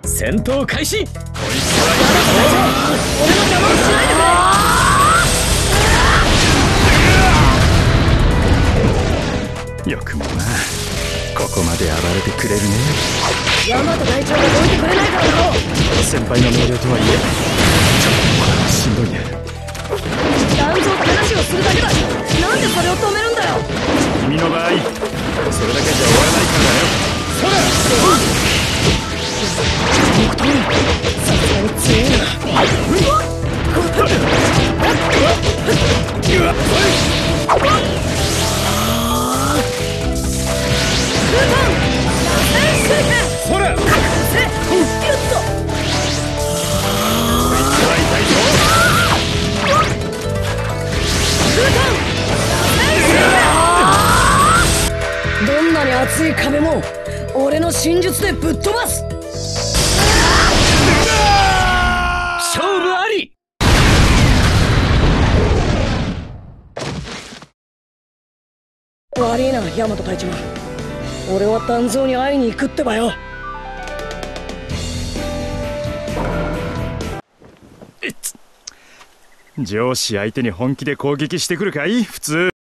戦闘開始。こいつは俺の邪魔をしないでくれ。よくもな、ここまで暴れてくれるね。 ヤマト隊長がどいてくれないからだろう。 先輩の命令とはいえ、ちょっとこれはしんどいね。 団長と話をするだけだ。なんでそれを止めるんだよ。 君の場合、それだけじゃ終わらないからだよ。それ。 さすがに強いな。 それ。 どんなに厚い壁も俺の真術でぶっ飛ばす。 勝負あり。 悪いなヤマト隊長、俺は団蔵に会いに行くってばよ。 上司相手に本気で攻撃してくるかい普通。